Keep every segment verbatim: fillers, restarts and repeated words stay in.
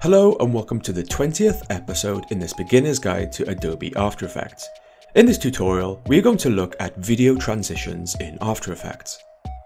Hello and welcome to the twentieth episode in this beginner's guide to Adobe After Effects. In this tutorial, we are going to look at video transitions in After Effects.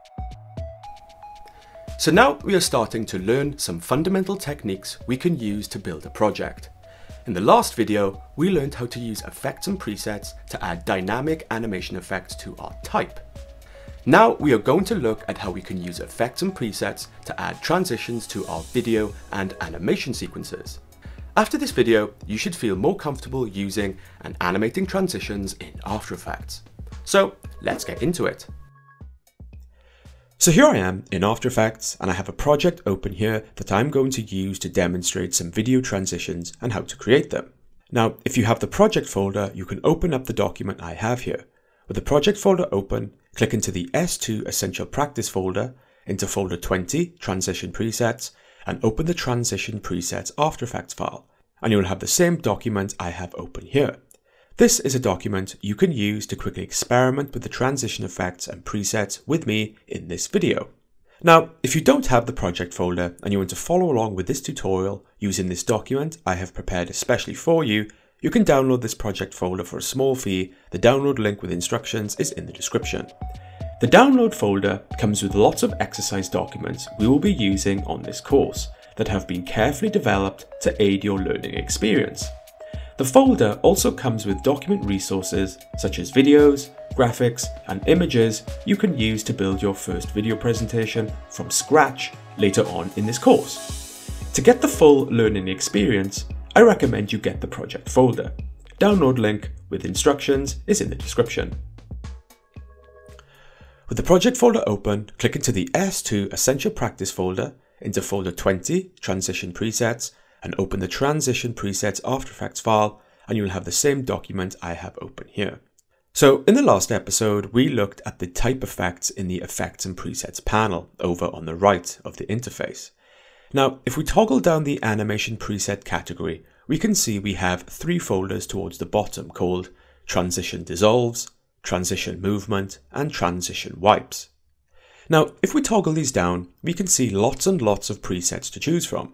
So now we are starting to learn some fundamental techniques we can use to build a project. In the last video, we learned how to use effects and presets to add dynamic animation effects to our type. Now we are going to look at how we can use effects and presets to add transitions to our video and animation sequences. After this video, you should feel more comfortable using and animating transitions in After Effects. So let's get into it. So here I am in After Effects and I have a project open here that I'm going to use to demonstrate some video transitions and how to create them. Now, if you have the project folder, you can open up the document I have here. With the project folder open, click into the S two Essential Practice folder, into folder twenty, Transition Presets, and open the Transition Presets After Effects file, and you will have the same document I have open here. This is a document you can use to quickly experiment with the transition effects and presets with me in this video. Now, if you don't have the project folder and you want to follow along with this tutorial using this document I have prepared especially for you, you can download this project folder for a small fee. The download link with instructions is in the description. The download folder comes with lots of exercise documents we will be using on this course that have been carefully developed to aid your learning experience. The folder also comes with document resources such as videos, graphics, and images you can use to build your first video presentation from scratch later on in this course. To get the full learning experience, I recommend you get the project folder. Download link with instructions is in the description. With the project folder open, click into the S two Essential Practice folder, into folder twenty, Transition Presets, and open the Transition Presets After Effects file, and you'll have the same document I have open here. So in the last episode, we looked at the type effects in the Effects and Presets panel over on the right of the interface. Now, if we toggle down the animation preset category, we can see we have three folders towards the bottom called Transition Dissolves, Transition Movement, and Transition Wipes. Now, if we toggle these down, we can see lots and lots of presets to choose from.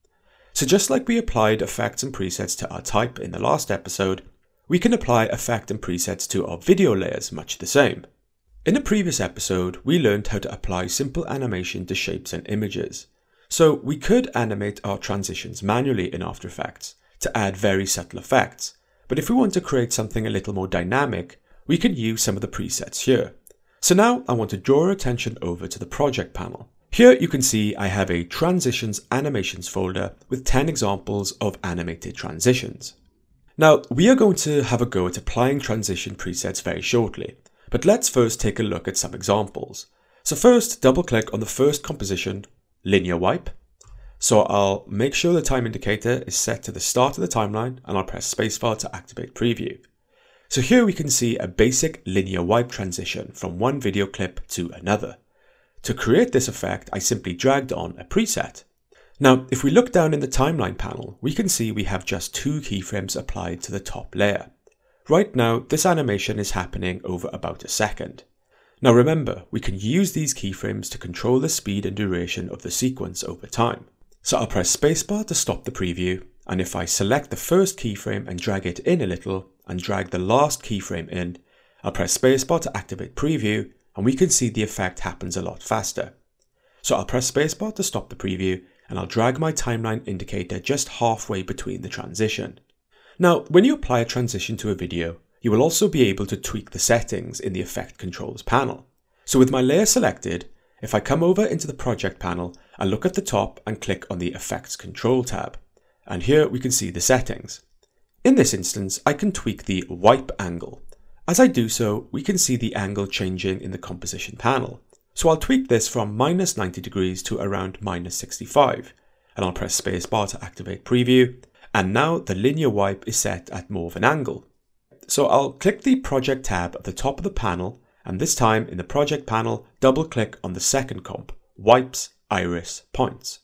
So just like we applied effects and presets to our type in the last episode, we can apply effect and presets to our video layers much the same. In a previous episode, we learned how to apply simple animation to shapes and images. So we could animate our transitions manually in After Effects to add very subtle effects, but if we want to create something a little more dynamic, we can use some of the presets here. So now I want to draw your attention over to the project panel. Here you can see I have a Transitions Animations folder with ten examples of animated transitions. Now we are going to have a go at applying transition presets very shortly, but let's first take a look at some examples. So first, double click on the first composition, Linear Wipe. So I'll make sure the time indicator is set to the start of the timeline and I'll press spacebar to activate preview. So here we can see a basic linear wipe transition from one video clip to another. To create this effect, I simply dragged on a preset. Now, if we look down in the timeline panel, we can see we have just two keyframes applied to the top layer. Right now, this animation is happening over about a second. Now remember, we can use these keyframes to control the speed and duration of the sequence over time. So I'll press spacebar to stop the preview, and if I select the first keyframe and drag it in a little, and drag the last keyframe in, I'll press spacebar to activate preview, and we can see the effect happens a lot faster. So I'll press spacebar to stop the preview, and I'll drag my timeline indicator just halfway between the transition. Now, when you apply a transition to a video, you will also be able to tweak the settings in the Effect Controls panel. So with my layer selected, if I come over into the Project panel, I look at the top and click on the Effects Control tab. And here we can see the settings. In this instance, I can tweak the wipe angle. As I do so, we can see the angle changing in the composition panel. So I'll tweak this from minus ninety degrees to around minus sixty-five. And I'll press spacebar to activate preview. And now the linear wipe is set at more of an angle. So I'll click the Project tab at the top of the panel, and this time in the Project panel, double click on the second comp, Wipes, Iris, Points.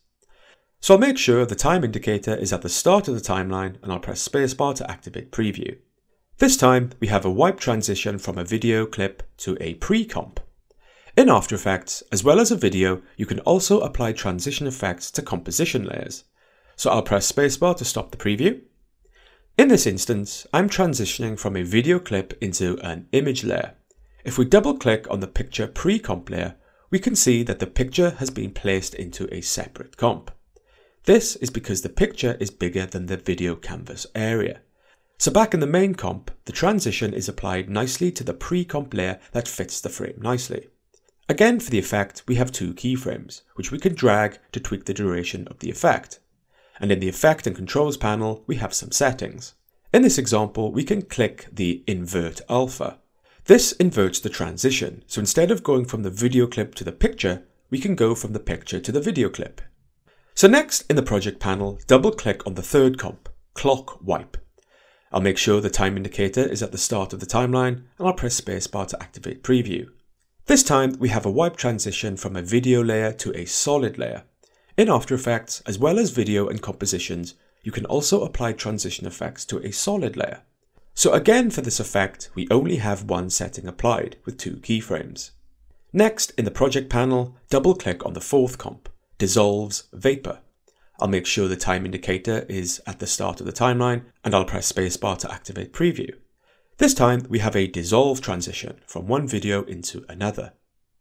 So I'll make sure the time indicator is at the start of the timeline, and I'll press spacebar to activate preview. This time we have a wipe transition from a video clip to a pre-comp. In After Effects, as well as a video, you can also apply transition effects to composition layers. So I'll press spacebar to stop the preview. In this instance, I'm transitioning from a video clip into an image layer. If we double click on the picture pre-comp layer, we can see that the picture has been placed into a separate comp. This is because the picture is bigger than the video canvas area. So back in the main comp, the transition is applied nicely to the pre-comp layer that fits the frame nicely. Again, for the effect, we have two keyframes, which we can drag to tweak the duration of the effect. And in the Effect and Controls panel, we have some settings. In this example, we can click the Invert Alpha. This inverts the transition, so instead of going from the video clip to the picture, we can go from the picture to the video clip. So next, in the Project panel, double-click on the third comp, Clock Wipe. I'll make sure the time indicator is at the start of the timeline, and I'll press spacebar to activate Preview. This time, we have a wipe transition from a video layer to a solid layer. In After Effects, as well as video and compositions, you can also apply transition effects to a solid layer. So again, for this effect, we only have one setting applied with two keyframes. Next, in the Project panel, double-click on the fourth comp, Dissolves Vapor. I'll make sure the time indicator is at the start of the timeline, and I'll press spacebar to activate Preview. This time, we have a dissolve transition from one video into another.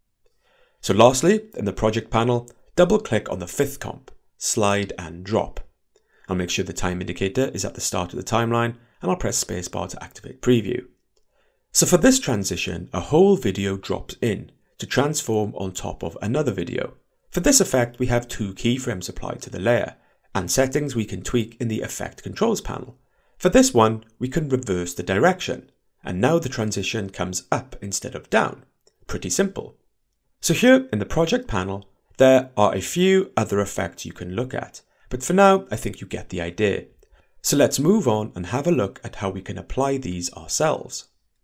So lastly, in the Project panel, double-click on the fifth comp, Slide and Drop. I'll make sure the time indicator is at the start of the timeline, and I'll press spacebar to activate Preview. So for this transition, a whole video drops in to transform on top of another video. For this effect, we have two keyframes applied to the layer, and settings we can tweak in the Effect Controls panel. For this one, we can reverse the direction, and now the transition comes up instead of down. Pretty simple. So here in the Project panel, there are a few other effects you can look at, but for now, I think you get the idea. So let's move on and have a look at how we can apply these ourselves.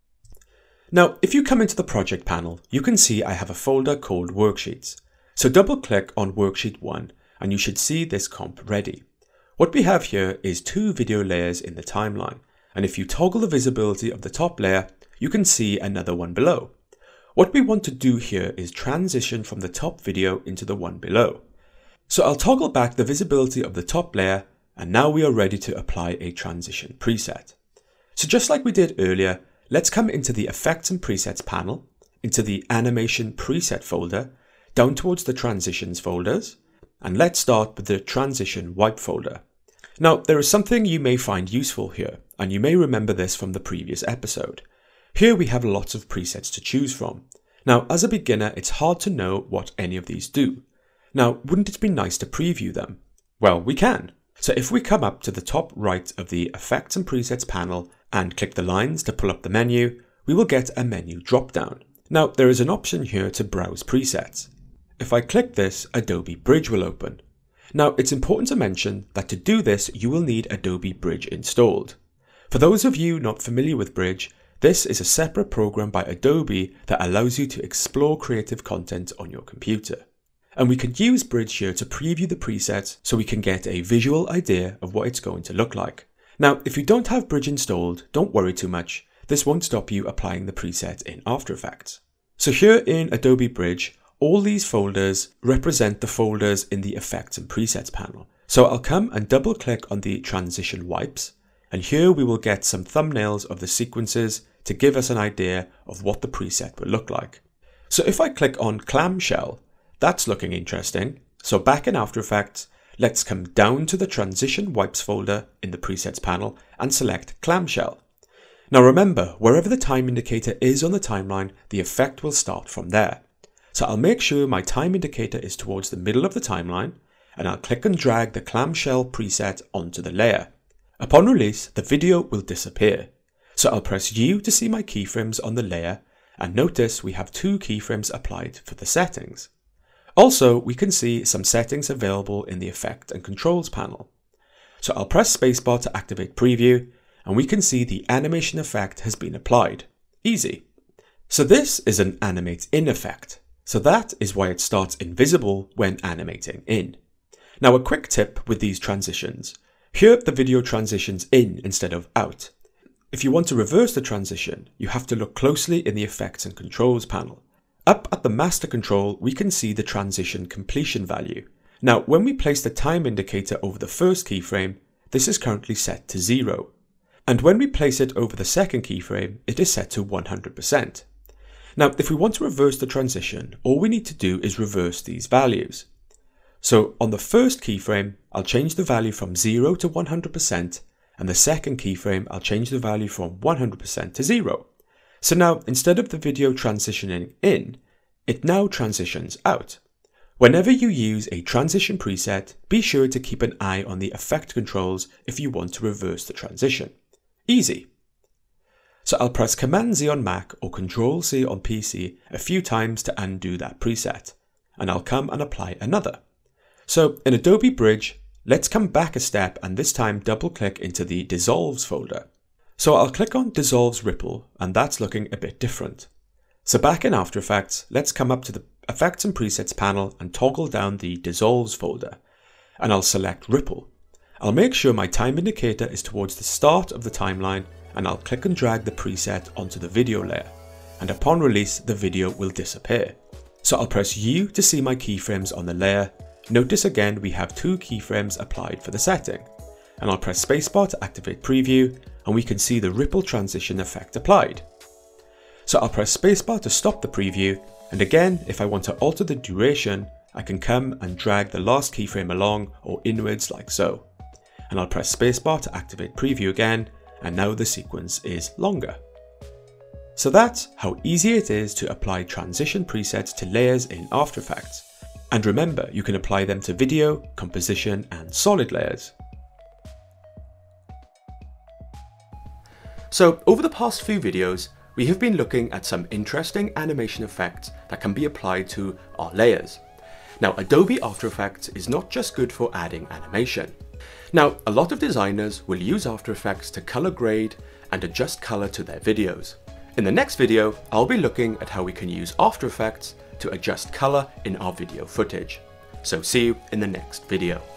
Now, if you come into the Project panel, you can see I have a folder called Worksheets. So double click on Worksheet one and you should see this comp ready. What we have here is two video layers in the timeline. And if you toggle the visibility of the top layer, you can see another one below. What we want to do here is transition from the top video into the one below. So I'll toggle back the visibility of the top layer, and now we are ready to apply a transition preset. So just like we did earlier, let's come into the Effects and Presets panel, into the Animation Preset folder, down towards the Transitions folders, and let's start with the Transition Wipe folder. Now, there is something you may find useful here, and you may remember this from the previous episode. Here we have lots of presets to choose from. Now, as a beginner, it's hard to know what any of these do. Now, wouldn't it be nice to preview them? Well, we can. So if we come up to the top right of the Effects and Presets panel and click the lines to pull up the menu, we will get a menu drop-down. Now, there is an option here to browse presets. If I click this, Adobe Bridge will open. Now, it's important to mention that to do this, you will need Adobe Bridge installed. For those of you not familiar with Bridge, this is a separate program by Adobe that allows you to explore creative content on your computer. And we can use Bridge here to preview the presets so we can get a visual idea of what it's going to look like. Now, if you don't have Bridge installed, don't worry too much. This won't stop you applying the preset in After Effects. So here in Adobe Bridge, all these folders represent the folders in the Effects and Presets panel. So I'll come and double click on the Transition Wipes, and here we will get some thumbnails of the sequences to give us an idea of what the preset will look like. So if I click on Clamshell, that's looking interesting. So back in After Effects, let's come down to the Transition Wipes folder in the Presets panel and select Clamshell. Now remember, wherever the time indicator is on the timeline, the effect will start from there. So I'll make sure my time indicator is towards the middle of the timeline, and I'll click and drag the Clamshell preset onto the layer. Upon release, the video will disappear. So I'll press U to see my keyframes on the layer, and notice we have two keyframes applied for the settings. Also, we can see some settings available in the Effect and Controls panel. So I'll press spacebar to activate Preview, and we can see the animation effect has been applied. Easy. So this is an Animate In effect. So that is why it starts invisible when animating in. Now a quick tip with these transitions. Here the video transitions in instead of out. If you want to reverse the transition, you have to look closely in the Effects and Controls panel. Up at the Master Control, we can see the transition completion value. Now, when we place the time indicator over the first keyframe, this is currently set to zero. And when we place it over the second keyframe, it is set to one hundred percent. Now, if we want to reverse the transition, all we need to do is reverse these values. So on the first keyframe, I'll change the value from zero to one hundred percent, and the second keyframe, I'll change the value from one hundred percent to zero. So now, instead of the video transitioning in, it now transitions out. Whenever you use a transition preset, be sure to keep an eye on the effect controls if you want to reverse the transition. Easy. So I'll press Command Z on Mac or Control C on P C a few times to undo that preset, and I'll come and apply another. So in Adobe Bridge, let's come back a step and this time double click into the Dissolves folder. So I'll click on Dissolves Ripple, and that's looking a bit different. So back in After Effects, let's come up to the Effects and Presets panel and toggle down the Dissolves folder, and I'll select Ripple. I'll make sure my time indicator is towards the start of the timeline, and I'll click and drag the preset onto the video layer, and upon release the video will disappear. So I'll press U to see my keyframes on the layer. Notice again we have two keyframes applied for the setting, and I'll press spacebar to activate preview, and we can see the ripple transition effect applied. So I'll press spacebar to stop the preview, and again if I want to alter the duration, I can come and drag the last keyframe along or inwards like so. And I'll press spacebar to activate preview again, and now the sequence is longer. So that's how easy it is to apply transition presets to layers in After Effects. And remember, you can apply them to video, composition, and solid layers. So over the past few videos, we have been looking at some interesting animation effects that can be applied to our layers. Now, Adobe After Effects is not just good for adding animation. Now, a lot of designers will use After Effects to color grade and adjust color to their videos. In the next video, I'll be looking at how we can use After Effects to adjust color in our video footage. So see you in the next video.